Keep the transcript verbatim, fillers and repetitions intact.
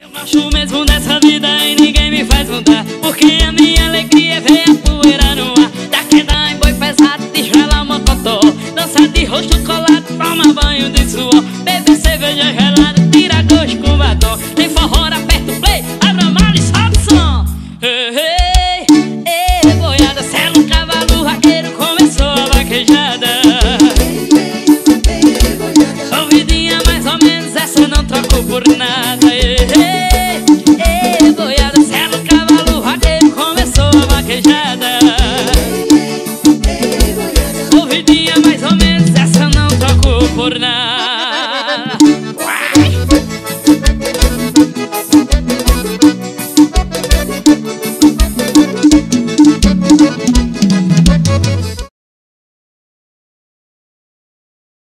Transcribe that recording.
Gosto mesmo dessa vida e ninguém me faz mudar, porque a minha alegria é ver a poeira no ar. Da queda em boi pesado, tigela, mocotó, dança de rosto colado, toma banho de suor, bebe cerveja gelada, tira gosto com batom. Tem forró, aperta o play, abre a mala e sobe o som. Ei, ei, ei, boiada, sela um cavalo raqueiro, começou a vaquejada. Ouvidinha mais ou menos, essa eu não troco por nada. Ei, ei, ei, boiada, sela um cavalo raqueiro, começou a vaquejada. Ouvidinha mais ou menos, essa eu não troco por nada.